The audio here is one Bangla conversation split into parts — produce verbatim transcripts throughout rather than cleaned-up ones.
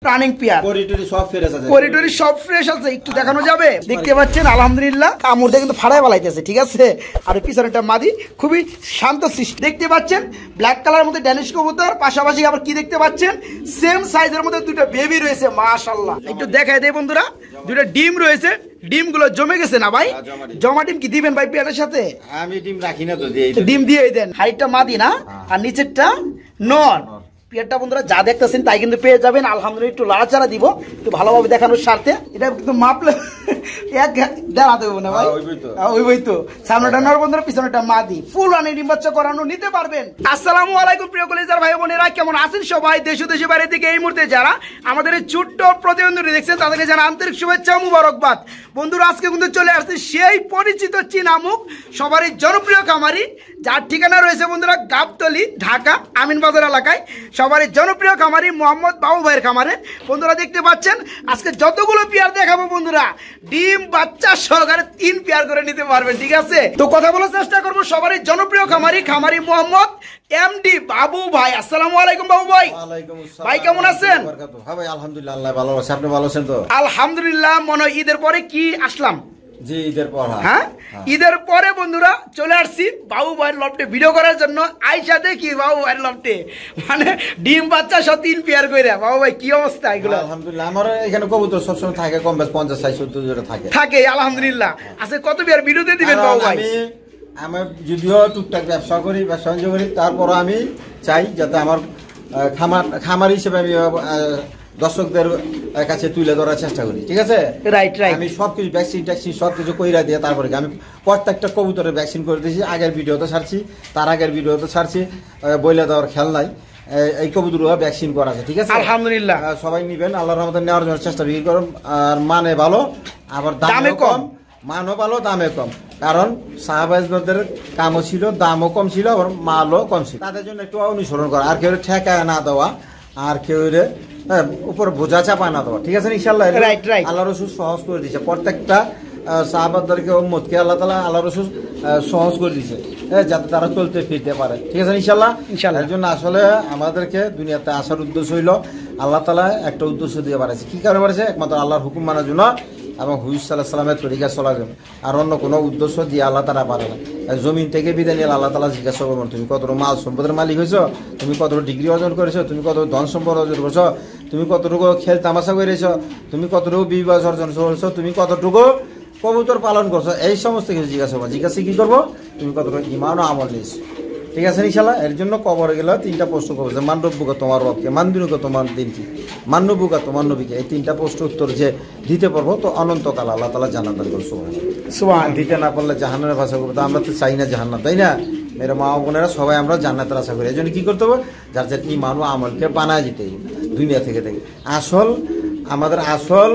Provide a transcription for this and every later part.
রানিং পেয়ার, করিডোরি সব ফ্রেশ আছে, করিডোরি সব ফ্রেশ আছে, একটু দেখানো যাবে? দেখতে পাচ্ছেন আলহামদুলিল্লাহ কামড়টা কিন্তু ফাড়ায় বালাইতেছে, ঠিক আছে। আর পিছনেটা মাদি খুবই শান্ত সৃষ্টি। দেখতে পাচ্ছেন ব্ল্যাক কালার মধ্যে ড্যানিশ কবুতর, পাশাপাশি আবার কি দেখতে পাচ্ছেন সেম সাইজের মধ্যে দুটো বেবি রয়েছে, মাশাআল্লাহ। একটু দেখাই দেই বন্ধুরা, দুটো ডিম রয়েছে, ডিম গুলো জমে গেছে না ভাই? জমা ডিম কি দিবেন ভাই পেয়ারের সাথে? আমি ডিম রাখি না তো, ডিম দিয়ে দেন। হাইটটা মাদি না, আর নিচেরটা নর। পেয়ারটা বন্ধুরা যা দেখতেছেন তাই কিন্তু পেয়ে যাবেন। আলহামদুলিল্লাহ একটু লাড়াচাড়া দিব একটু ভালোভাবে দেখানোর স্বার্থে। এটা কিন্তু মাপলে এক দাঁড়াতে হবে না ভাই, ওই বই তো। সামনেটা নর বন্ধুরা, পিছনেটা মাদি, ফুল রানি ডিম বাচ্চা করানো নিতে পারবেন। আসসালামু আলাইকুম প্রিয় কলিজার ভাই বোনেরা, কেমন আছেন সবাই? দেশ ও দেশের বাইরে থেকে এই মুহূর্তে যারা আমাদের এই ছোট্ট প্রতিবন্ধী দেখছেন তাদেরকে জানা আন্তরিক শুভেচ্ছা মুবারকবাদ। বন্ধুরা আজকে কিন্তু চলে আসছে সেই পরিচিত চীনামুখ সবারই জনপ্রিয় খামারি, যার ঠিকানা রয়েছে বন্ধুরা গাবতলী, ঢাকা আমিনবাজার এলাকায়। সবারই জনপ্রিয় খামারি মোহাম্মদ বাবু ভাইয়ের খামারে। বন্ধুরা দেখতে পাচ্ছেন আজকে যতগুলো পেয়ার দেখাবো বন্ধুরা ডিম বাচ্চা সহকারে তিন পেয়ার করে নিতে পারবেন, ঠিক আছে? তো কথা বলার চেষ্টা করবো সবারই জনপ্রিয় খামারি খামারি মোহাম্মদ এমডি বাবু ভাই। আসসালামু আলাইকুম বাবু ভাই। ওয়ালাইকুম আসসালাম ভাই, কেমন আছেন? হ্যাঁ ভাই আলহামদুলিল্লাহ, আল্লাহ ভালো আছে। আপনি ভালো আছেন তো? আলহামদুলিল্লাহ। মনে হয় ঈদের পরে কি আসলাম? জি ঈদের পর। হ্যাঁ ঈদের পরে বন্ধুরা চলে আসছি বাবু ভাইয়ের লফটে ভিডিও করার জন্য। আইসা দেখি বাবু ভাইয়ের লফটে মানে ডিম বাচ্চা সব তিন পেয়ার করে। বাবু ভাই কি অবস্থা এগুলো? আলহামদুলিল্লাহ, আমার এখানে কবুতর সবসময় থাকে কম বেশ পঞ্চাশ ষাট সত্তর জোড়া থাকে থাকে আলহামদুলিল্লাহ। আচ্ছা কত পেয়ার ভিডিও দিয়ে দিবেন বাবু ভাই? আমি আমি যদিও টুকটাক ব্যবসা করি, ব্যবসা বাণিজ্য করি, তারপর আমি চাই যাতে আমার খামার খামার হিসেবে আমি দর্শকদের কাছে তুলে ধরার চেষ্টা করি, ঠিক আছে? Right right. আমি সবকিছু ভ্যাকসিন ট্যাকসিন সবকিছু কইরা দিয়ে তারপরে আমি প্রত্যেকটা কবুতরের ভ্যাকসিন করে দিয়েছি। আগের ভিডিওতে ছাড়ছি, তার আগের ভিডিওতে ছাড়ছি, বইলে দেওয়ার খেয়াল নাই। এই কবুতর ভ্যাকসিন করা আছে, ঠিক আছে? আলহামদুলিল্লাহ। সবাই নিবেন, আল্লাহর রহমতে নেওয়ার জন্য চেষ্টা বিক্রি করুন। আর মানে ভালো, আবার দামে কম, মানও ভালো দামে কম। কারণ সাহাবাজদের কামও ছিল, দামও কম ছিল, আবার মালও কম ছিল। তাদের জন্য একটু অনুসরণ করা, আর কেউ ঠেকায় না দেওয়া, আর কেউ উপর বোঝা চাপা না দেওয়া, ঠিক আছে? ইনশাল্লাহ আল্লাহ রসুল সহজ করে দিচ্ছে প্রত্যেকটা সাহাবাদেরকে, উম্মতকে আল্লাহ তাআলা আল্লাহ রসুল সহজ করে দিচ্ছে যাতে তারা চলতে ফিরতে পারে, ঠিক আছে? ইনশাল্লাহ ইনশাল্লাহ। এর জন্য আসলে আমাদেরকে দুনিয়াতে আসার উদ্দেশ্য হইল আল্লাহ তাআলা একটা উদ্দেশ্য দিয়ে বাড়াইছে। কি কারণে বাড়াইছে? একমাত্র আল্লাহর হুকুম মানার জন্য এবং হুজুর সাল্লাল্লাহু আলাইহি ওয়াসাল্লামের তরিকা চলার জন্য। আর অন্য কোনো উদ্দেশ্য দিয়ে আল্লাহ তাআলা পারে না। জমিন থেকে বিদায় নিয়ে আল্লাহ তাআলা জিজ্ঞাসা করবেন তুমি কত মাল সম্পদের মালিক হয়েছো, তুমি কত ডিগ্রি অর্জন করেছো, তুমি কত ধন সম্পদ অর্জন করেছো, তুমি কতটুকু খেল তামাশা করেছো, তুমি কতটুকু বিবাহ অর্জন করেছো, তুমি কতটুকু কবুতর পালন করছো, এই সমস্ত কিছু জিজ্ঞাসা করবো। জিজ্ঞাসা কি করবো? তুমি কতটুকু ইমান ও আমল নিয়েছো, ঠিক আছে? ইনশাল্লাহ। এর জন্য কবরে গেলে তিনটা প্রশ্ন করবো যে মানরব্বুকা তোমার রবকে, মানদিনুকা তোমার দিন কি, মান্যবুকা তোমার নবীকে। এই তিনটা প্রশ্ন উত্তর যে দিতে পারবো তো অনন্তকাল আল্লাহ তাআলা জান্নাত দান করবে। সুবহান। দিতে না পারলে জাহান্নামের ভাষা করবো। আমরা তো চাই না জাহান্নাম, তাই না? মেরে মা বোনেরা সবাই আমরা জান্নাতের আশা করি। এই জন্য কি করতে হবে? যার যার ইমান ও আমলকে বানায় যেতে হবে দুনিয়া থেকে থেকে। আসল আমাদের আসল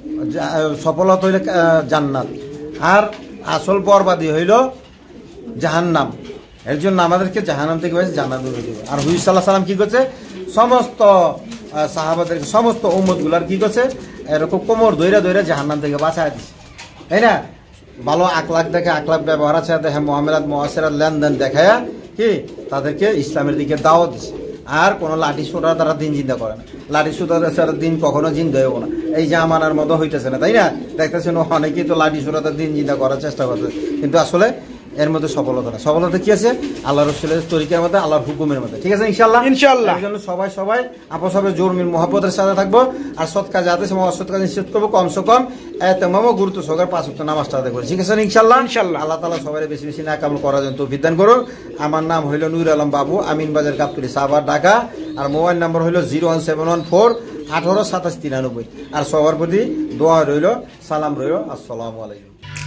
সফলতা হইল জান্নাত, আর আসল বরবাদি হইল জাহান্নাম। এর জন্য আমাদেরকে জাহান্নাম থেকে বেশি জান্নাত দিতে হবে। আর হুজুর সাল্লাল্লাহু আলাইহি ওয়াসাল্লাম কি করছে? সমস্ত সাহাবাদেরকে, সমস্ত উম্মতগুলার কি করছে? এরকম কোমর ধইরা ধইরা জাহান্নাম থেকে বাঁচায় দিছে, তাই না? ভালো আখলাক দেখে, আখলাক ব্যবহার আছে দেখে, মুআমালাত মুআশারাত লেনদেন দেখায়া কি তাদেরকে ইসলামের দিকে দাওয়াত দিছে। আর কোনো লাঠি সোটা তারা দিন জিন্দা করে না। লাঠি সোটা ছাড়া দিন কখনো জিন্দা হইব না। এই যে আমানার মতো হইতেছে না, তাই না? দেখতেছেন অনেকেই তো লাঠি সোটা দিন জিন্দা করার চেষ্টা করছে, কিন্তু আসলে এর মধ্যে সফলতা না। সফলতা কি আছে? আল্লাহ রসুলের তরিকার মধ্যে, আল্লাহর হুকুমের মধ্যে, ঠিক আছে? ইনশাআল্লাহ ইনশাআল্লাহ। এর জন্য সবাই সবাই আপস হবে জোর মিল মহব্বতের সাথে থাকবো। আর সৎ কাজ যাতে সময় অসৎ কাজ নিশ্চিত করবো, কমসে কম এতেমাম গুরুত্ব সহকারে পাঁচ ওয়াক্ত নামাজটা আদায় করি, ঠিক আছে? ইনশাআল্লাহ ইনশাআল্লাহ। আল্লাহ তাআলা সবাই বেশি বেশি নাকামল করার জন্য তৌফিক দান করুন। আমার নাম হইল নূর আলম বাবু, আমিনবাজার গাবতলী, সাভার, ঢাকা। আর মোবাইল নাম্বার হইল zero one seven one four আঠারো সাতাশ তিরানব্বই। আর সবার প্রতি দোয়া রইল, সালাম রইল। আসসালামু আলাইকুম।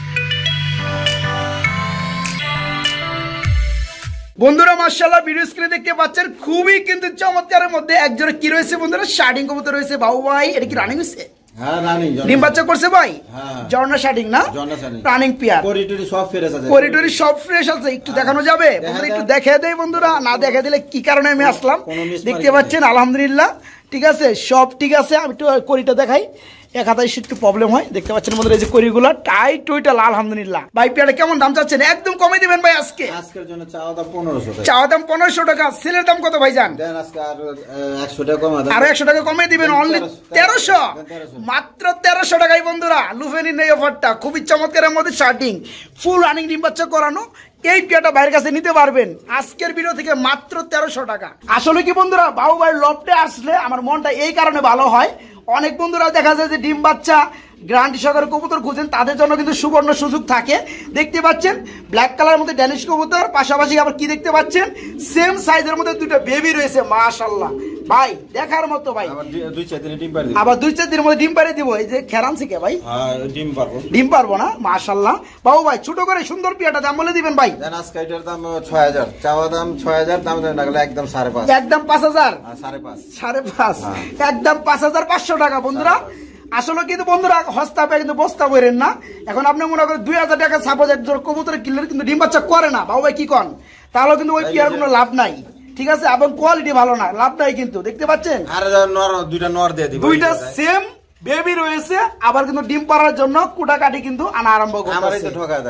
বন্ধুরা মাশাআল্লাহ ভিডিও স্ক্রিনে দেখতে পাচ্ছেন খুবই কিন্তু চমৎকারের মধ্যে একজোড়া কি রয়েছে বন্ধুরা? শার্টিং কবুতর রয়েছে। বাবু ভাই এটা কি রানিং হইছে? হ্যাঁ রানিং। ডিম বাচ্চা করছে ভাই? হ্যাঁ। জর্না শার্টিং না? জর্না শার্টিং। Running pair. করিডোরি সব ফ্রেশ আছে, করিডোরি সব ফ্রেশ আছে। একটু দেখানো যাবে বন্ধুরা? একটু দেখিয়ে দেই বন্ধুরা, না দেখিয়ে দিলে কি কারণে আমি আসলাম। দেখতে পাচ্ছেন আলহামদুলিল্লাহ, ঠিক আছে? সব ঠিক আছে। আমি একটু করিটা দেখাই। এক হাতে একটু প্রবলেম হয়, দেখতে পাচ্ছেন বন্ধুরা এই যে করিগুলা টাইট টুইটাল আলহামদুলিল্লাহ। ভাই পেয়ারটা কেমন দাম চাচ্ছেন? একদম কমে দিবেন ভাই আজকে। আজকের জন্য চাওয়া দাম পনেরোশো টাকা। চাওয়া দাম পনেরোশো টাকা, সেলের দাম কত ভাইজান? দেন আজকে আর একশো টাকা কমে দেন। আরো একশো টাকা কমে দিবেন, অনলি তেরোশো, মাত্র তেরোশো টাকাই বন্ধুরা। লুফেনি নেই অফারটা, খুবই চমৎকারের মধ্যে শার্টিং ফুল রানিং ডিম বাচ্চা করানো এই পেয়ারটা ভাইয়ের কাছে নিতে পারবেন আজকের ভিডিও থেকে মাত্র তেরোশো টাকা। আসলে কি বন্ধুরা, বাবু ভাইয়ের লফটে আসলে আমার মনটা এই কারণে ভালো হয়, অনেক বন্ধুরা দেখা যায় যে ডিম বাচ্চা গ্যারান্টি সহকারে কবুতর খুঁজেন, তাদের জন্য কিন্তু সুবর্ণ সুযোগ থাকে। দেখতে পাচ্ছেন ব্ল্যাক কালারের মধ্যে ড্যানিশ কবুতর, পাশাপাশি আবার কি দেখতে পাচ্ছেন সেম সাইজের মধ্যে দুটো বেবি রয়েছে, মাশাআল্লাহ ভাই দেখার মতো ভাই। আবার দুই চার দিনে ডিম পাড়ে দিব, আবার দুই চার দিনের মধ্যে ডিম পাড়ে দিব। এই যে খেরানছি কে ভাই? হ্যাঁ ডিম পারবো, ডিম পারবো না, মাশাআল্লাহ। বাবু ভাই ছোট করে সুন্দর পিয়াটা দাম বলে দিবেন ভাই। দেন আজকে এটার দাম ছয় হাজার, চাওয়া দাম ছয় হাজার, দাম দেন না গেলে একদম সাড়ে পাঁচ। একদম পাঁচ হাজার, সাড়ে পাঁচ, সাড়ে পাঁচ, একদম পাঁচ হাজার পাঁচশো টাকা বন্ধুরা। আসলে কিন্তু বন্ধুরা হস্তা পেয়ে কিন্তু বস্তা করেন না। এখন আপনি মনে করেন দুই হাজার টাকা সাপোজ একজন কবুতরের কিনলে কিন্তু ডিম বাচ্চা করে না, বাবু ভাই কি কন? তাহলে কিন্তু ওই পিয়ার কোনো লাভ নাই, ঠিক আছে? এবং কোয়ালিটি ভালো না, লাভ নাই কিন্তু। দেখতে পাচ্ছেন আর নর দুইটা নর দিয়ে দিব, দুইটা সেম বেবি রয়েছে, আবার কিন্তু ডিম পাড়ার জন্য কুটা কাটি কিন্তু আনা আরম্ভ করতেছে।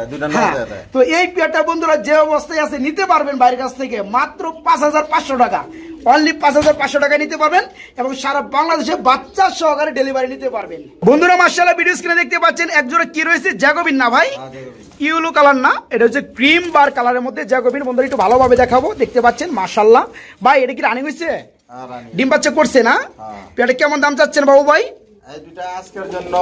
তো এই পেয়ারটা বন্ধুরা যে অবস্থায় আছে নিতে পারবেন বাইরের কাছ থেকে মাত্র পাঁচ হাজার পাঁচশো টাকা, অনলি পাঁচ হাজার পাঁচশো টাকা নিতে পারবেন এবং সারা বাংলাদেশে বাচ্চা সহকারে ডেলিভারি নিতে পারবেন। বন্ধুরা মাশাআল্লাহ ভিডিও স্ক্রিনে দেখতে পাচ্ছেন একজোড়া কি রয়েছে, জ্যাকোবিন না ভাই? ইউলো কালার না, এটা হচ্ছে ক্রিম বার কালারের মধ্যে জ্যাকোবিন। বন্ধুরা একটু ভালোভাবে দেখাবো, দেখতে পাচ্ছেন মাশাআল্লাহ ভাই। এটা কি রানিং হয়েছে? ডিম বাচ্চা করছে না? পেয়ারটা কেমন দাম চাচ্ছেন বাবু ভাই? এই দুটা আজকের জন্য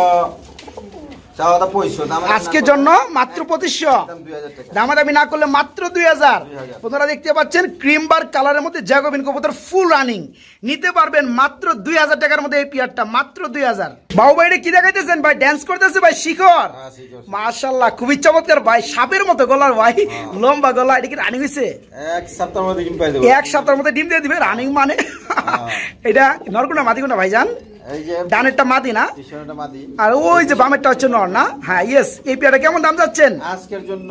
চাওয়া দাম পঁচিশশো, আজকের জন্য মাত্র পঁচিশশো, দামাদামি না করলে মাত্র দুই হাজার। বন্ধুরা দেখতে পাচ্ছেন ক্রিম বার কালারের মধ্যে জ্যাকোবিন কবুতর ফুল রানিং নিতে পারবেন মাত্র দুই হাজার টাকার মধ্যে এই পিয়ারটা, মাত্র দুই হাজার। বাবু ভাই এটা কি দেখাইতেছেন ভাই? ড্যান্স করতেছে ভাই শিখর, মাশাআল্লাহ খুবই চমৎকার ভাই, সাপের মতো গলার ভাই, লম্বা গলা। এটা কি রানিং হয়েছে? এক সপ্তাহের মধ্যে ডিম পাই দেব, এক সপ্তাহের মধ্যে ডিম দিয়ে দিবে। রানিং মানে এটা নরকুনা মাদিকুনা ভাইজান? ডানেরটা মাদি না, আর ওই যে বামেরটা হচ্ছে নর না? হ্যাঁ ইয়েস। এই পেয়ারটা কেমন দাম যাচ্ছেন আজকের জন্য?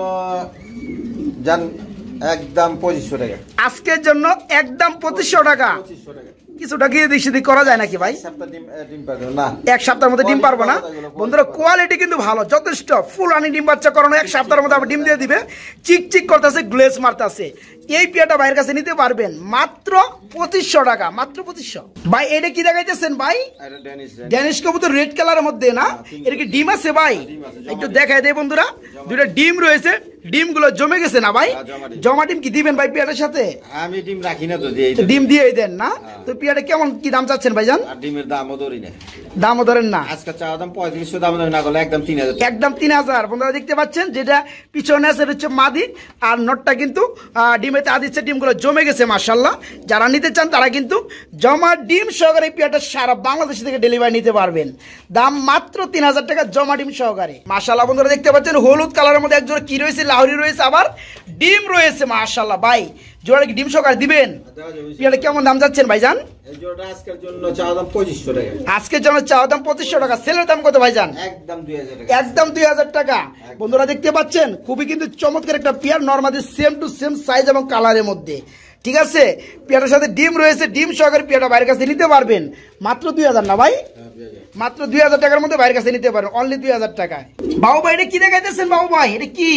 জান একদম পঁচিশশো টাকা, আজকের জন্য একদম পঁচিশশো টাকা। কিছুটা গিয়ে দিক সেদিক করা যায় নাকি ভাই? এক সপ্তাহের মধ্যে ডিম পারবো না বন্ধুরা। কোয়ালিটি কিন্তু ভালো যথেষ্ট, ফুল রানি ডিম বাচ্চা করানো, এক সপ্তাহের মধ্যে আবার ডিম দিয়ে দিবে, চিক চিক করতেছে, গ্লেজ মারতেছে। এই পিয়াটা ভাইয়ের কাছে নিতে পারবেন মাত্র পঁচিশশো টাকা, মাত্র পঁচিশশো। ভাই এটা কি দেখাইতেছেন ভাই? ড্যানিশ কবুতর রেড কালারের মধ্যে না? এটা কি ডিম আছে ভাই? একটু দেখাই দেয় বন্ধুরা, দুইটা ডিম রয়েছে, ডিম গুলো জমে গেছে না ভাই? জমা ডিম কি দিবেন ভাই পিয়াটার সাথে? আমি ডিম রাখি না, তো ডিম দিয়ে দেন না? তো পিয়াটা কেমন কি দাম চাচ্ছেন ভাইজান? ডিমের দামও ধরি না, দামও ধরেন না। আজকে চাওয়া দাম পঁয়ত্রিশশো, দাম ধরে না করলে একদম তিন হাজার, একদম তিন হাজার। বন্ধুরা দেখতে পাচ্ছেন যেটা পিছনে আছে হচ্ছে মাদি, আর নটটা কিন্তু ডিমেতে আদিচ্ছে, ডিমগুলো জমে গেছে মাশাআল্লাহ। যারা নিতে চান তারা কিন্তু জমা ডিম সহকারে পিয়াটা সারা বাংলাদেশ থেকে ডেলিভারি নিতে পারবেন, দাম মাত্র তিন হাজার টাকা জমা ডিম সহকারে মাশাআল্লাহ। বন্ধুরা দেখতে পাচ্ছেন হলুদ কালারের মধ্যে একজোড়া কি রয়েছে, লাহোরি রয়েছে, আবার ডিম রয়েছে মাশাআল্লাহ। ভাই জোড়া কি ডিম সহকারে দিবেন? পিয়াটা কেমন দাম যাচ্ছেন ভাইজান? আজকের জন্য চাওয়া দাম পঁচিশশো টাকা, আজকের জন্য চাওয়া দাম পঁচিশশো টাকা, সেলের দাম কত ভাইজান? একদম দুই হাজার টাকা, একদম দুই হাজার টাকা। বন্ধুরা দেখতে পাচ্ছেন খুবই কিন্তু চমৎকার একটা pair, normally same to same size এবং কালারের মধ্যে, ঠিক আছে? পেয়ারের সাথে ডিম রয়েছে, ডিম সহকারে পেয়ারটা বাইরের কাছে নিতে পারবেন মাত্র দুই হাজার না ভাই? মাত্র দুই হাজার টাকার মধ্যে বাইরের কাছে নিতে পারবেন, অনলি দুই হাজার টাকায়। বাবু ভাই এটা কি দেখাইতেছেন বাবু ভাই? এটা কি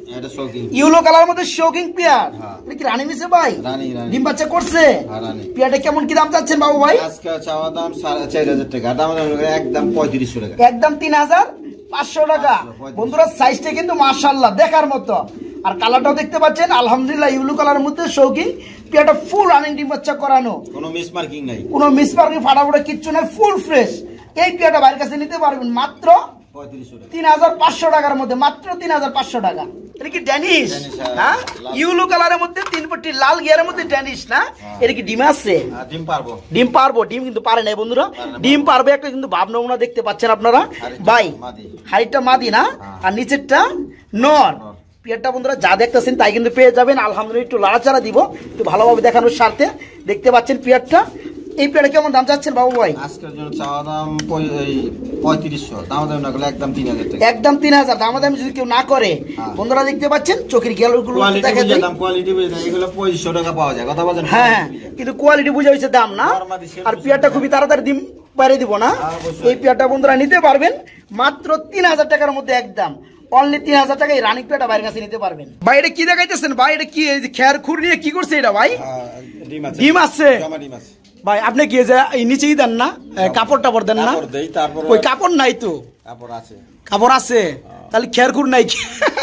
ইউলো কালার মধ্যে শোকিং পেয়ার? এটা কি রানী মিশে ভাই? ডিম বাচ্চা করছে? পেয়ারটা কেমন কি দাম চাচ্ছেন বাবু ভাই? আজকে চাওয়া দাম চার হাজার টাকা, দাম একদম পঁয়ত্রিশশো টাকা, একদম তিন হাজার পাঁচশো টাকা। বন্ধুরা সাইজটা কিন্তু মাশাআল্লাহ দেখার মতো, আর কালারটাও দেখতে পাচ্ছেন আলহামদুলিল্লাহ ইউলো কালারের মধ্যে শৌকিং পেয়ারটা ফুল রানিং ডিম বাচ্চা করানো, কোনো মিস মার্কিং নাই, কোনো মিস মার্কিং ফাটাফাটা কিচ্ছু নাই, ফুল ফ্রেশ। এই পেয়ারটা বাইরের কাছে নিতে পারবেন মাত্র তিন হাজার পাঁচশো টাকার মধ্যে, মাত্র তিন হাজার পাঁচশো টাকা। এটা কি ড্যানিশ? হ্যাঁ ইউলো কালারের মধ্যে তিন পট্টি লাল গিয়ারের মধ্যে ড্যানিশ না? এটা কি ডিম আছে? ডিম পারবো, ডিম পারবো, ডিম কিন্তু পারে নাই বন্ধুরা, ডিম পারবে একটা কিন্তু ভাব নমুনা দেখতে পাচ্ছেন আপনারা ভাই। হাইটটা মাদি না, আর নিচেরটা নর। পেয়ারটা বন্ধুরা যা দেখতেছেন তাই কিন্তু পেয়ে যাবেন আলহামদুলিল্লাহ। একটু লাড়াচাড়া দিব একটু ভালোভাবে দেখানোর স্বার্থে। দেখতে পাচ্ছেন পেয়ারটা, এই পেয়ারটা কেমন দাম চাচ্ছেন বাবু ভাই? আজকের জন্য চাওয়া দাম পঁয়ত্রিশশো, দাম দাম না করলে একদম তিন হাজার টাকা, একদম তিন হাজার। দাম দাম যদি কেউ না করে বন্ধুরা দেখতে পাচ্ছেন চোখের গেলগুলো দেখে দাম, কোয়ালিটি বুঝে এগুলো পঁচিশশো টাকা পাওয়া যায়, কথা বলেন? হ্যাঁ কিন্তু কোয়ালিটি বুঝে হয়েছে দাম না। আর পেয়ারটা খুবই তাড়াতাড়ি ডিম পারে দিব না। এই পেয়ারটা বন্ধুরা নিতে পারবেন মাত্র তিন হাজার টাকার মধ্যে, একদম অনলি তিন হাজার টাকা এই রানিং পেয়ারটা বাইরের কাছে নিতে পারবেন। ভাই এটা কি দেখাইতেছেন ভাই? এটা কি খেয়ার খুর নিয়ে কি করছে এটা ভাই? ডিম আছে ভাই। আপনি কি যে নিচেই দেন না, কাপড় টাপড় দেন না? ওই কাপড় নাই তো, কাপড় আছে, কাপড় আছে, তাহলে খেয়ার খুর নাই।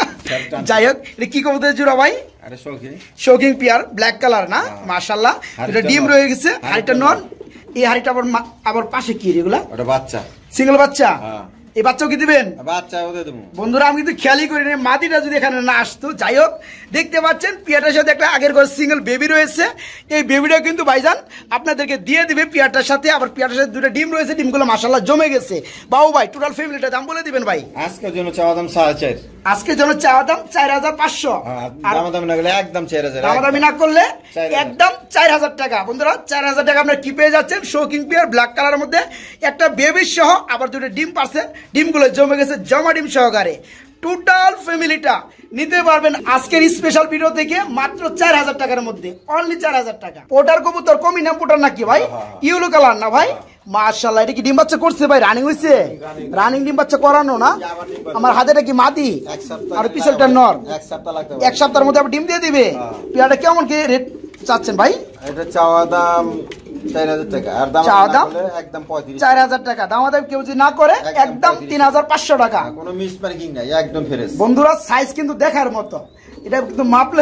যাই হোক, এটা কি কবুতরের জোড়া ভাই? শৌখিন পেয়ার, ব্ল্যাক কালার না? মাশাআল্লাহ, এটা ডিম রয়ে গেছে, হাড়িটা নন। এই হাড়িটা আবার আবার পাশে কি এগুলা? ওটা বাচ্চা, সিঙ্গেল বাচ্চা। এই বাচ্চাও কি দিবেন? বন্ধুরা আমি কিন্তু খেয়ালই করিনি মাদিটা যদি এখানে না আসতো। যাই হোক, দেখতে পাচ্ছেন পিয়াটার সাথে একটা আগের ঘর সিঙ্গেল বেবি রয়েছে। এই বেবিটা কিন্তু ভাইজান আপনাদেরকে দিয়ে দিবে পিয়াটার সাথে। আবার পিয়াটার সাথে দুটো ডিম রয়েছে, ডিমগুলো মাশাআল্লাহ জমে গেছে। বাবু ভাই টোটাল ফ্যামিলিটা দাম বলে দিবেন ভাই। আজকের জন্য চাওয়া দাম সাড়ে চার, আজকের জন্য চাওয়া দাম চার হাজার পাঁচশো, দামাদামি না করলে একদম চার হাজার, দামাদামি না করলে একদম চার হাজার টাকা। বন্ধুরা চার হাজার টাকা আপনার কি পেয়ে যাচ্ছেন? শৌখিন পেয়ার ব্ল্যাক কালারের মধ্যে একটা বেবি সহ, আবার দুটো ডিম পাচ্ছে, ডিমগুলো জমে গেছে জমা ডিম সহকারে। টোটাল ফ্যামিলিটা নিতে পারবেন আজকের স্পেশাল ভিডিও থেকে মাত্র চার হাজার টাকার মধ্যে, অনলি চার হাজার টাকা। পোটার কবুতর কমি নাম পোটার নাকি ভাই? ইউলো কালার না ভাই? মাশাআল্লাহ, এটা কি ডিম বাচ্চা করছে ভাই? রানিং হইছে? রানিং ডিম বাচ্চা করানো না? আমার হাতেটা কি মাদি আর পিছলটা নর? এক সপ্তাহ লাগবে, এক সপ্তাহের মধ্যে আবার ডিম দিয়ে দিবে। পেয়ারটা কেমন কি রেট চাচ্ছেন ভাই? এটা চাওয়া দাম চার হাজার টাকা, আর দাম একদম পঁয়ত্রিশ, চার হাজার টাকা। দামাদাম কেউ যদি না করে একদম তিন হাজার পাঁচশো টাকা। কোনো মিস মার্কিং নাই, একদম ফ্রেশ। বন্ধুরা সাইজ কিন্তু দেখার মতো, এটা কিন্তু মাপলে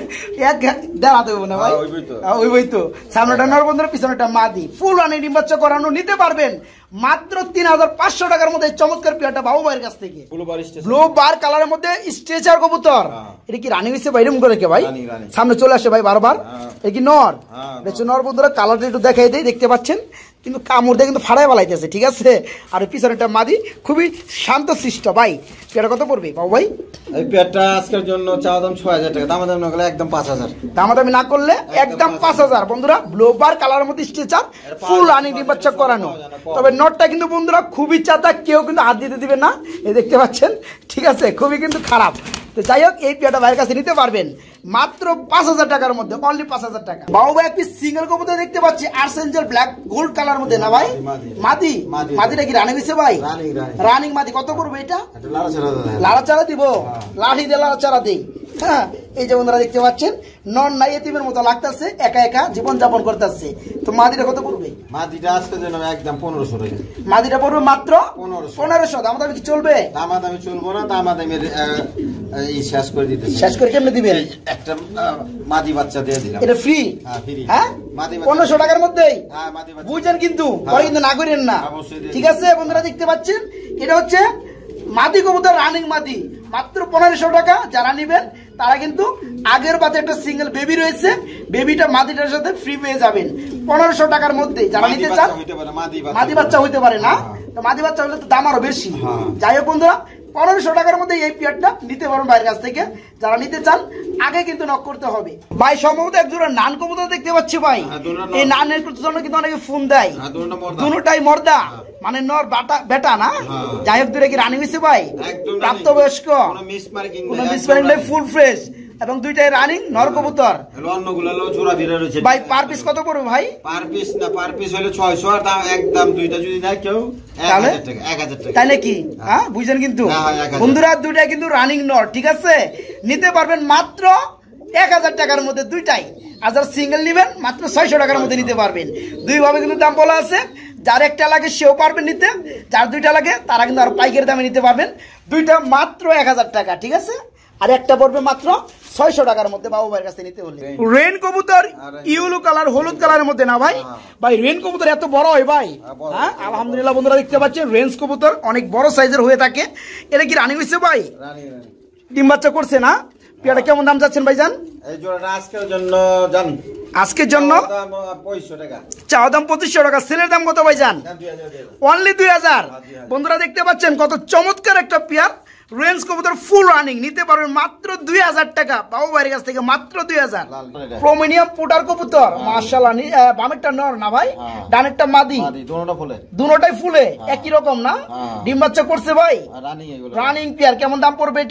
এক দেওয়া দেবো না ভাই। ওই বই তো সামনেটা নর বন্ধুরা, পিছনেটা মাদি, ফুল রানি ডিম বাচ্চা করানো নিতে পারবেন মাত্র তিন হাজার পাঁচশো টাকার মধ্যে। চমৎকার পেয়ারটা বাবু ভাইয়ের কাছ থেকে, ব্লু বার কালারের মধ্যে স্ট্রেচার কবুতর। এটা কি রানিং হয়েছে ভাই? করে কে ভাই সামনে চলে আসে ভাই বারবার? এটা কি নর? নর বন্ধুরা, কালারটা একটু দেখাই দেয়, দেখতে পাচ্ছেন কিন্তু কামড় দিয়ে কিন্তু ফাড়াই বেলাইতেছে, ঠিক আছে। আর পিছনেটা মাদি, খুবই শান্ত সৃষ্ট। ভাই পেয়ারটা কত পড়বে বাবু ভাই? এই পেয়ারটা আজকের জন্য চাওয়া দাম ছয় হাজার টাকা, দামাদামি না করলে একদম পাঁচ হাজার, দামাদামি না করলে একদম পাঁচ হাজার। বন্ধুরা ব্লু বার কালারের মধ্যে স্ট্রেচার, ফুল রানিং ডিম বাচ্চা করানো। তবে নটটা কিন্তু বন্ধুরা খুবই চাতা, কেউ কিন্তু হাত দিতে দিবে না, এই দেখতে পাচ্ছেন, ঠিক আছে, খুবই কিন্তু খারাপ। তো যাই হোক, এই পেয়ারটা ভাইয়ের কাছে নিতে পারবেন মাত্র পাঁচ হাজার টাকার মধ্যে, অনলি পাঁচ হাজার টাকা। বাবু ভাই একটি সিঙ্গেল কবুতর দেখতে পাচ্ছি, আর্সেঞ্জেল ব্ল্যাক গোল্ড কালার মধ্যে না ভাই? মাদি, মাদিটা কি রানিং হয়েছে ভাই? রানিং মাদি। কত করবে এটা? লাড়া চারা দিব, লাঠি দিয়ে লাড়া চারা দিই। হ্যাঁ, এই যে বন্ধুরা দেখতে পাচ্ছেন নন নাই এতিমের মতো লাগতেছে, একা একা জীবন যাপন করতেছে। তো মাদিটা কত পড়বে? মাদিটা আজকে জন্য একদম পনেরোশো টাকা, মাদিটা পড়বে মাত্র পনেরোশো। দামাদামি কি চলবে? দামাদামি চলবো না, দামাদামি শেষ করে দিতে। শেষ করে কেমনে দিবেন? একটা মাদি বাচ্চা দিয়ে দিলাম, এটা ফ্রি। হ্যাঁ, পনেরোশো টাকার মধ্যেই বুঝছেন, কিন্তু পরে কিন্তু না করেন না, ঠিক আছে। বন্ধুরা দেখতে পাচ্ছেন এটা হচ্ছে মাদি কবুতর, রানিং মাদি, মাত্র পনেরোশো টাকা। যারা নিবেন তারা কিন্তু আগের বাদে একটা সিঙ্গেল বেবি রয়েছে, বেবিটা মাদিটার সাথে ফ্রি পেয়ে যাবেন পনেরোশো টাকার মধ্যে। যারা নিতে চান, মাদি বাচ্চা হইতে পারে না, মাদি বাচ্চা হলে তো দাম আরো বেশি। যাই হোক বন্ধুরা, পনেরোশো টাকার মধ্যে এই পেয়ারটা নিতে পারবেন ভাইয়ের কাছ থেকে। যারা নিতে চান আগে কিন্তু নক করতে হবে। ভাই সম্ভবত এক জোড়া নান কবুতর দেখতে পাচ্ছি ভাই, এই নানের জন্য কিন্তু অনেকে ফোন দেয়, দুটোটাই মর্দা, মানে নর বাটা বেটা না? যাই হোক, দূরে কি রানিং হয়েছে ভাই? প্রাপ্তবয়স্ক, ফুল ফ্রেশ, এবং দুইটাই রানিং নর কবুতর। ভাই পার পিস কত পড়বে ভাই? পার পিস না, পার পিস হলে ছয়শো, আর দাম একদম দুইটা যদি না কেউ তাহলে তাই নাকি? হ্যাঁ, বুঝছেন কিন্তু বন্ধুরা, দুইটাই কিন্তু রানিং নর, ঠিক আছে। নিতে পারবেন মাত্র এক হাজার টাকার মধ্যে দুইটাই। আর যারা সিঙ্গেল নিবেন মাত্র ছয়শো টাকার মধ্যে নিতে পারবেন। দুই ভাবে কিন্তু দাম বলা আছে, যার একটা লাগে সেও পারবেন নিতে, যার দুইটা লাগে তারা কিন্তু আর পাইকারি দামে নিতে পারবেন। দুইটা মাত্র এক হাজার টাকা, ঠিক আছে। আর একটা পড়বে মাত্র ছয়শো টাকার মধ্যে বাবু ভাইয়ের কাছে নিতে হলে। রেন কবুতর ইউলো কালার, হলুদ কালারের মধ্যে না ভাই? ভাই রেন কবুতর এত বড় হয় ভাই? হ্যাঁ, আলহামদুলিল্লাহ বন্ধুরা দেখতে পাচ্ছেন রেঞ্জ কবুতর অনেক বড় সাইজের হয়ে থাকে। এটা কি রানিং হয়েছে ভাই? ডিম বাচ্চা করছে না? পেয়ারটা কেমন দাম চাচ্ছেন ভাই? জান এই জোড়াটা আজকের জন্য জান, আজকের জন্য পঁচিশশো টাকা, চাওয়া দাম পঁচিশশো টাকা। সেলের দাম কত ভাই? জান অনলি দুই হাজার। বন্ধুরা দেখতে পাচ্ছেন কত চমৎকার একটা পেয়ার রেঞ্জ কবুতর, ফুল রানিং, নিতে পারবেন মাত্র দুই হাজার টাকা বাবু ভাইয়ের কাছ থেকে, মাত্র দুই হাজার। প্রোমিনিয়াম পোটার কবুতর, মাশাআল্লাহ। বামেরটা নর না ভাই? ডানেরটা মাদি, দুটোটাই ফুলে একই রকম না? ডিম বাচ্চা করছে ভাই, রানিং পেয়ার। কেমন দাম পড়বে এটা?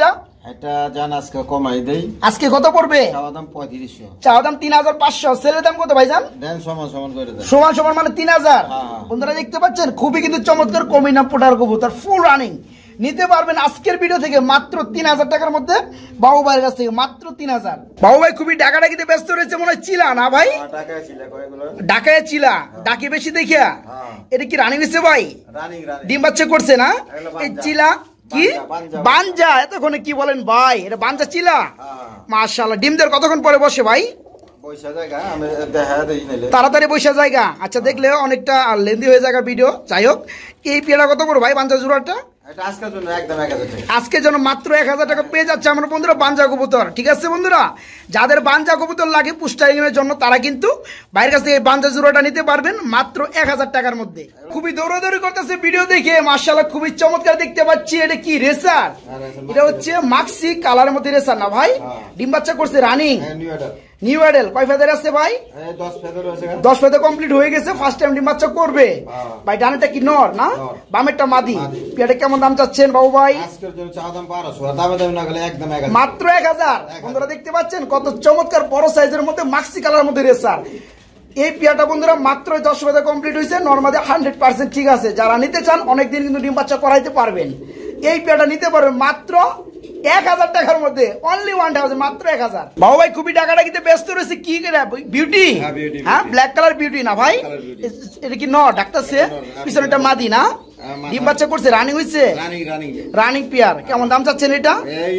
এটা জান আজকে কমাই দেই। আজকে কত পড়বে? চাওয়া দাম পঁয়ত্রিশশো। চাওয়া দাম তিন হাজার পাঁচশো, সেলের দাম কত ভাইজান? দেন সমান সমান করে দেন। সমান সমান মানে তিন হাজার। হ্যাঁ। বন্ধুরা দেখতে পাচ্ছেন খুবই কিন্তু চমৎকার কমিনা পোটার কবুতর ফুল রানিং নিতে পারবেন আজকের ভিডিও থেকে মাত্র তিন হাজার টাকার মধ্যে বাবু ভাইয়ের কাছ থেকে মাত্র তিন হাজার। বাবু ভাই খুবই ডাকাডাকিতে ব্যস্ত রয়েছে মনে হয়, চিলা না ভাই? টাকায় ছিল কয়গুলো? ডাকায় চিলা, ডাকি বেশি দেখিয়া। এটা কি রানিং হয়েছে ভাই? Running running. ডিম বাচ্চা করছে না? এই চিলা কি বাঞ্জা, বাঞ্জা? এতক্ষণে কি বলেন ভাই, এটা বাঞ্জা চিলা? মাশাআল্লাহ। ডিম দেওয়ার কতক্ষণ পরে বসে ভাই? পয়সা জায়গা আমি দেখা দেই নাইলে তাড়াতাড়ি বসে জায়গা। আচ্ছা, দেখলে অনেকটা লেন্দি হয়ে যাবে ভিডিও। যাই হোক, এই পেয়ারা কত বড় ভাই বাঞ্জা জোড়াটা? এটা আজকের জন্য একদম এক হাজার টাকা। আজকের জন্য মাত্র এক হাজার টাকা পেয়ে যাচ্ছে আমার বন্ধুরা বাঞ্জা কবুতর। ঠিক আছে বন্ধুরা, যাদের বাঞ্জা কবুতর লাগে পুস্টারিং এর জন্য তারা কিন্তু বাইরের কাছ থেকে এই বাঞ্জা জোড়াটা নিতে পারবেন মাত্র এক হাজার টাকার মধ্যে। খুবই দৌড়াদৌড়ি করতেছে ভিডিও দেখে, মাশাআল্লাহ খুবই চমৎকার দেখতে পাচ্ছি। এটা কি রেসার? এটা হচ্ছে মাক্সি কালারের মধ্যে রেসার না ভাই? ডিম বাচ্চা করছে রানিং নিউ অ্যাডেল। কয় ফেদার আছে ভাই? দশ ফেদার আছে। দশ ফেদার কমপ্লিট হয়ে গেছে, ফার্স্ট টাইম ডিম বাচ্চা করবে ভাই। ডানেরটা কি নর না বামেরটা মাদি? পেয়ারটা কেমন দাম চাচ্ছেন বাবু ভাই? আজকের জন্য চাওয়া দাম বারোশো, দামে দামে না গেলে একদম এক হাজার। মাত্র এক হাজার। বন্ধুরা দেখতে পাচ্ছেন কত চমৎকার বড় সাইজের মধ্যে মাক্সি কালার মধ্যে রেসার। এই পেয়ারটা বন্ধুরা মাত্র দশ ফেদার কমপ্লিট হয়েছে, নরমালি হান্ড্রেড পার্সেন্ট ঠিক আছে। যারা নিতে চান অনেকদিন কিন্তু ডিম বাচ্চা করাইতে পারবেন। এই পেয়ারটা নিতে পারবেন মাত্র এক হাজার টাকার মধ্যে, অনলি ওয়ান থাউজেন্ড, মাত্র এক হাজার। বাবু ভাই খুবই ডাকাডাকিতে ব্যস্ত রয়েছে। কি বিউটি? হ্যাঁ, ব্ল্যাক কালার বিউটি না ভাই? এটা কি নর ডাকতেছে? পিছনেটা মাদি না? ডিম বাচ্চা করছে, রানিং হয়েছে? Running pair. কেমন দাম চাচ্ছেন এটা?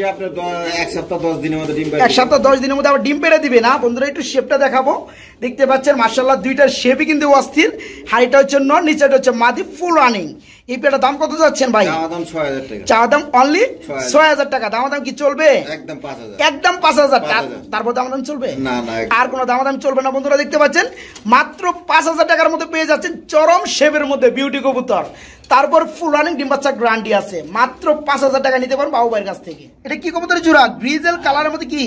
এক সপ্তাহ দশ দিনের মধ্যে ডিম এক সপ্তাহ দশ দিনের মধ্যে আবার ডিম পেড়ে দিবে না? বন্ধুরা একটু শেপটা দেখাবো। দেখতে পাচ্ছেন মাশাআল্লাহ দুইটার শেপই কিন্তু অস্থির। হাইটা হচ্ছে নর, নিচেটা হচ্ছে মাদি, ফুল রানিং। এই পেয়ারটার দাম কত যাচ্ছেন ভাই? চা দাম অনলি ছয় হাজার টাকা। দাম দাম কি চলবে? একদম পাঁচ হাজার। একদম পাঁচ হাজার। তারপর দাম দাম চলবে না? আর কোনো দাম দাম চলবে না। বন্ধুরা দেখতে পাচ্ছেন মাত্র পাঁচ হাজার টাকার মধ্যে পেয়ে যাচ্ছেন চরম শেপের মধ্যে বিউটি কবুতর। তারপর ফুল রানিং ডিম বাচ্চা গ্যারান্টি আছে। মাত্র পাঁচ হাজার টাকা নিতে পারেন বাবু ভাইয়ের কাছ থেকে। এটা কি কবুতরের জোড়া? গ্রিজেল কালারের মধ্যে কি?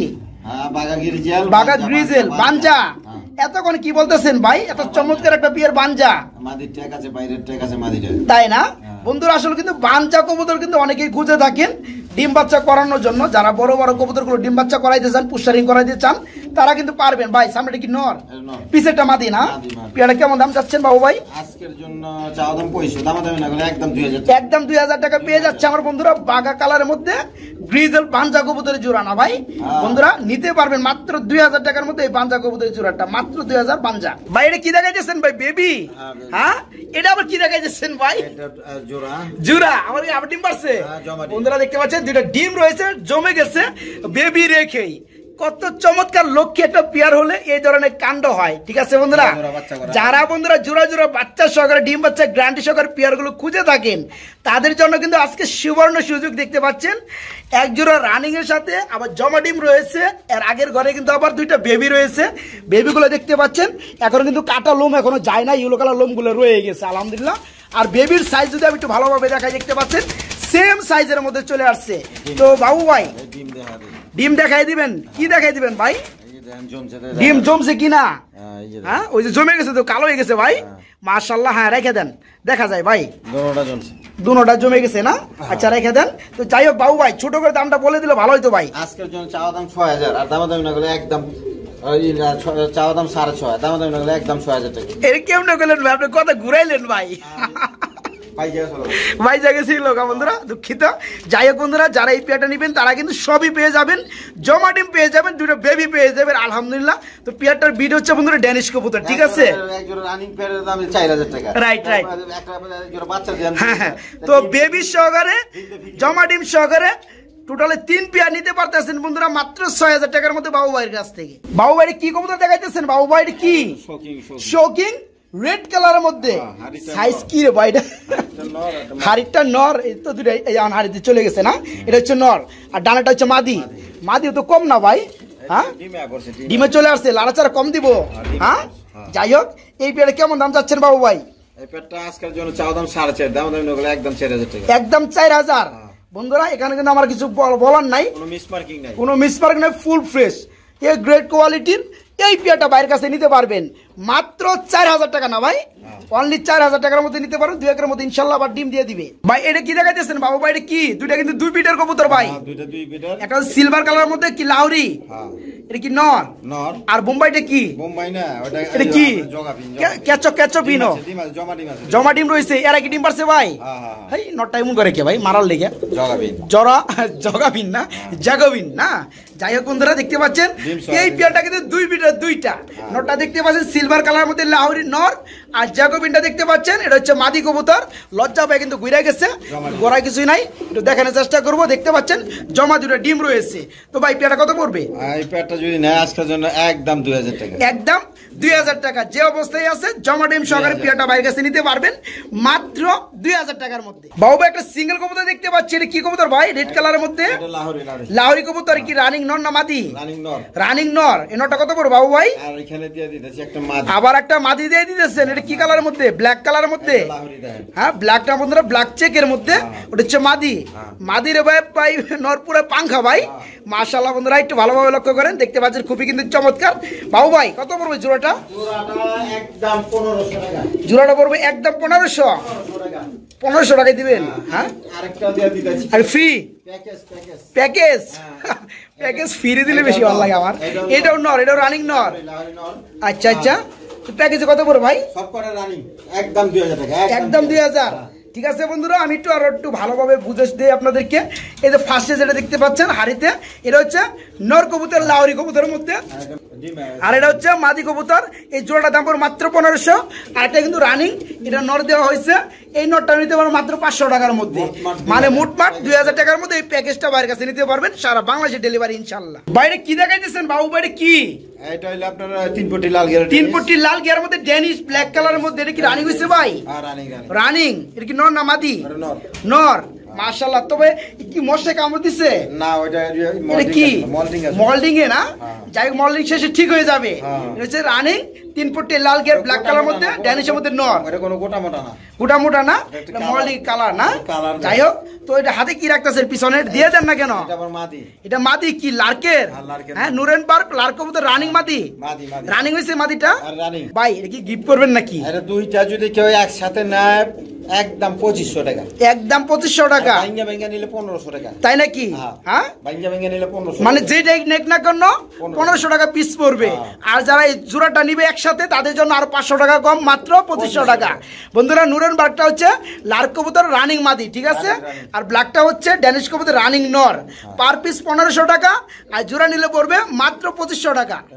বাগা গ্রিজেল বাঞ্জা। এতক্ষণ কি বলতেছেন ভাই? এত চমৎকার একটা বিয়ের বাঞ্জা, তাই না? বন্ধুরা আসলে কিন্তু বাঞ্জা কবুতর কিন্তু অনেকেই খুঁজে থাকেন ডিম বাচ্চা করানোর জন্য। যারা বড় বড় কবুতর গুলো ডিম বাচ্চা করাইতে চান, পুস্টারিং করাইতে চান, তারা কিন্তু পারবেন ভাই। সামনেটা কি নর, পিছেরটা মাদি না? পেয়ারটা কেমন দাম চাচ্ছেন বাবু ভাই? আজকের জন্য চাওয়া দাম পয়সা, দাম দাম না গেলে একদম দুই হাজার। একদম দুই হাজার টাকা পেয়ে যাচ্ছে আমার বন্ধুরা বাগা কালারের মধ্যে গ্রিজেল বাঞ্জা কবুতরের জোড়া না ভাই? বন্ধুরা নিতে পারবেন মাত্র দুই হাজার টাকার মধ্যে এই বাঞ্জা কবুতরের জোড়াটা, মাত্র দুই হাজার বাঞ্জা। ভাই এটা কি দেখাইতেছেন ভাই? বেবি? হ্যাঁ, এটা আবার কি দেখাইতেছেন ভাই? জোড়া জোড়া। আমার আবার ডিম পারছে। বন্ধুরা দেখতে পাচ্ছেন দুইটা ডিম রয়েছে, জমে গেছে বেবি রেখেই। কত চমৎকার লক্ষ্যে একটা পেয়ার হলে এই ধরনের কাণ্ড হয়। ঠিক আছে বন্ধুরা, যারা বন্ধুরা জোড়া জোড়া বাচ্চা সহকারে ডিম বাচ্চা গ্যারান্টি সহকারে পেয়ার গুলো খুঁজে থাকেন তাদের জন্য কিন্তু আজকে সুবর্ণ সুযোগ। দেখতে পাচ্ছেন এক জোড়া রানিং এর সাথে আবার জমা ডিম রয়েছে। এর আগের ঘরে কিন্তু আবার দুইটা বেবি রয়েছে। বেবি গুলো দেখতে পাচ্ছেন এখনো কিন্তু কাটা লোম এখনো যায় না, ইয়েলো কালার লোম গুলো রয়ে গেছে আলহামদুলিল্লাহ। আর বেবির সাইজ যদি আমি একটু ভালোভাবে দেখাই, দেখতে পাচ্ছেন সেম সাইজের মধ্যে চলে আসছে। তো বাবু ভাই ডিম দেখাই দিবেন? কি দেখাই দিবেন ভাই? ডিম জমছে কিনা? হ্যাঁ, ওই যে জমে গেছে তো, কালো হয়ে গেছে ভাই। মাশাআল্লাহ। হ্যাঁ, রেখে দেন, দেখা যায় ভাই দুটোটা জমে গেছে না? আচ্ছা রেখে দেন। তো যাই হোক বাবু ভাই ছোট করে দামটা বলে দিলে ভালো হইতো ভাই। আজকের জন্য চাওয়া দাম ছয় হাজার, আর দাম দাম না গেলে একদম চাওয়া দাম সাড়ে ছয়, দাম দাম না গেলে একদম ছয় হাজার টাকা। এর কেমন গেলেন ভাই? আপনি কথা ঘুরাইলেন ভাই। ভাই জায়গা ছিল বন্ধুরা, দুঃখিত। যাই হোক বন্ধুরা, যারা এই পেয়ারটা নিবেন তারা কিন্তু সবই পেয়ে যাবেন, জমা ডিম পেয়ে যাবেন, দুটো বেবি পেয়ে যাবেন আলহামদুলিল্লাহ। তো পেয়ারটার বিড হচ্ছে বন্ধুরা ড্যানিশ কবুতর। ঠিক আছে, রাইট রাইট। হ্যাঁ হ্যাঁ, তো বেবি সহকারে জমা ডিম সহকারে টোটালে তিন পেয়ার নিতে পারতেছেন বন্ধুরা মাত্র ছয় হাজার টাকার মধ্যে বাবু ভাইয়ের কাছ থেকে। বাবু ভাই কি কবুতর দেখাইতেছেন? বাবু ভাই কি শোকিং রেড কালারের মধ্যে? সাইজ কি রে ভাই? হাড়িটা নর, এই তো দুটাই হাড়িতে চলে গেছে না? এটা হচ্ছে নর, আর ডানাটা হচ্ছে মাদি। মাদিও তো কম না ভাই? হ্যাঁ, ডিমে চলে আসছে, লাড়াচাড়া কম দিব। হ্যাঁ, যাই হোক এই পেয়ারে কেমন দাম চাচ্ছেন বাবু ভাই? একদম চার হাজার। বন্ধুরা এখানে কিন্তু আমার কিছু বলার নাই, কোনো মিসমার্কিং নাই, ফুল ফ্রেশ। এ গ্রেড কোয়ালিটির এই পেয়ারটা ভাইয়ের কাছে নিতে পারবেন মাত্র চার হাজার টাকা না ভাই, অনলি চার হাজার টাকার মধ্যে নিতে পারবেন, দুই একের মধ্যে ইনশাল্লাহ আবার ডিম দিয়ে দিবে। ভাই এটা কি দেখাইতেছেন বাবু ভাই? এটা কি? দুইটা কিন্তু দুই পিটার কবুতর ভাই, একটা সিলভার কালার মধ্যে কি লাউরি, এটা কি নর নর, আর বোম্বাইটা কি? বোম্বাই না, ওটা এটা কি? ক্যাচো ক্যাচো পিনো, জমা ডিম রয়েছে। এরা কি ডিম পারছে ভাই? ভাই নটটা এমন করে কে ভাই মারার লেগে? জগাবিন, জরা জগাবিন না, জাগবিন না। যাই হোক বন্ধুরা দেখতে পাচ্ছেন এই পেয়ারটা কিন্তু দুই পিটার দুইটা। নটটা দেখতে পাচ্ছেন সিলভার কালার মধ্যে লাউরি নর, আর জাগবিনটা দেখতে পাচ্ছেন এটা হচ্ছে মাদি কবুতর। লজ্জা পায় কিন্তু ঘুরে গেছে, গোড়ায় কিছুই নাই, একটু দেখানোর চেষ্টা করবো। দেখতে পাচ্ছেন জমা দুটো ডিম রয়েছে। তো ভাই পেয়ারটা কত পড়বে? এই পেয়ারটা যদি নেয় আজকের জন্য একদম দুই হাজার টাকা, একদম দুই হাজার টাকা। যে অবস্থায় আছে জমা ডিম সহকারে পেয়ারটা বাইরের কাছে নিতে পারবেন মাত্র দুই হাজার টাকার মধ্যে। বাবু একটা সিঙ্গেল কবুতর দেখতে পাচ্ছি, এটা কি কবুতর ভাই? রেড কালারের মধ্যে লাহোরি কবুতর, কি রানিং নর না মাদি? রানিং নর। রানিং নর। এই নরটা কত পড়বে বাবু ভাই? আর এখানে দিয়ে দিতেছি একটা মাদি, আবার একটা মাদি দিয়ে দিতেছেন। এটা কি কালারের মধ্যে? ব্ল্যাক কালারের মধ্যে। হ্যাঁ ব্ল্যাকটা বন্ধুরা ব্ল্যাক চেকের মধ্যে, ওটা হচ্ছে মাদি। মাদি রে ভাই ভাই নর পুরো পাংখা ভাই, মাশাআল্লাহ বন্ধুরা একটু ভালোভাবে লক্ষ্য করেন, দেখতে পাচ্ছেন খুবই কিন্তু চমৎকার। বাবু ভাই কত পড়বে জোড়াটা? একদম পনেরোশো টাকা। জোড়াটা পড়বে একদম পনেরোশো পনেরোশো টাকায় দিবেন। হ্যাঁ আরেকটা দিয়ে দিতেছি, আর free package package package package free দিলে বেশি ভালো লাগে আমার। এটাও নর, এটাও রানিং নর। আচ্ছা আচ্ছা, প্যাকেজে কত পড়বে ভাই? সবকটা রানিং একদম দুই হাজার টাকা, একদম দুই হাজার। ঠিক আছে বন্ধুরা, আমি একটু আরো একটু ভালোভাবে বুঝে দিই আপনাদেরকে। এই যে ফার্স্টে যেটা দেখতে পাচ্ছেন হাড়িতে, এটা হচ্ছে নর কবুতর লাহোরি কবুতরের মধ্যে, আর এটা হচ্ছে মাদি কবুতর। এই জোড়াটা দাম পড়বে মাত্র পনেরোশো। আর এটা কিন্তু রানিং, এটা নর দেওয়া হয়েছে। এই নটটা নিতে পারবেন মাত্র পাঁচশো টাকার মধ্যে, মানে মোটমাট দুই হাজার টাকার মধ্যে এই প্যাকেজটা বাইরের কাছে নিতে পারবেন, সারা বাংলাদেশে ডেলিভারি ইনশাল্লাহ। বাইরে কি দেখাইতেছেন বাবু? বাইরে কি? এটা হলো আপনার তিন পট্টি লাল গিয়ার, তিন পট্টি লাল গিয়ার মধ্যে ড্যানিশ ব্ল্যাক কালারের মধ্যে। এটা কি রানিং হইছে ভাই? হ্যাঁ রানিং রানিং। এটা কি নর না মাদি? নর নর। মাশাআল্লাহ। তবে কি মশা কামড় দিছে? না ওইটা এটা কি মল্ডিং আছে, মল্ডিং এ না। যাই হোক মল্ডিং শেষে ঠিক হয়ে যাবে। এটা হচ্ছে রানিং, তিন পট্টি লাল গিয়ার ব্ল্যাক কালার মধ্যে, ড্যানিশের মধ্যে নর। এটা কোনো গোটা মোটা না, গোটা মোটা না, এটা মল্ডিং কালার না। যাই হোক, তো এটা হাতে কি রাখতেছেন পিছনে দিয়ে দেন না কেন? এটা আবার মাদি। এটা মাদি কি লার্কের? হ্যাঁ নুরেনবার্গ লার্ক কবুতর রানিং মাদি। মাদি মাদি রানিং হইছে মাদিটা ভাই। এটা কি গিফট করবেন নাকি? এটা দুইটা যদি কেউ একসাথে নেয় একদম পঁচিশশো টাকা, একদম পঁচিশশো টাকা। ভাঙ্গা ভাঙ্গা নিলে পনেরোশো টাকা, তাই নাকি? হ্যাঁ ভাঙ্গা ভাঙ্গা নিলে পনেরোশো, মানে যেটাই নেক না কেন পনেরোশো টাকা পিস পড়বে। আর যারা এই জোড়াটা নিবে একসাথে তাদের জন্য আরো পাঁচশো টাকা কম, মাত্র পঁচিশশো টাকা। বন্ধুরা নুরেনবার্গটা হচ্ছে লার্ক কবুতর রানিং মাদি, ঠিক আছে? আর ব্ল্যাকটা হচ্ছে ড্যানিশ কবুতর রানিং নর। পার পিস পনেরোশো টাকা, আর জোড়া নিলে পড়বে মাত্র পঁচিশশো টাকা।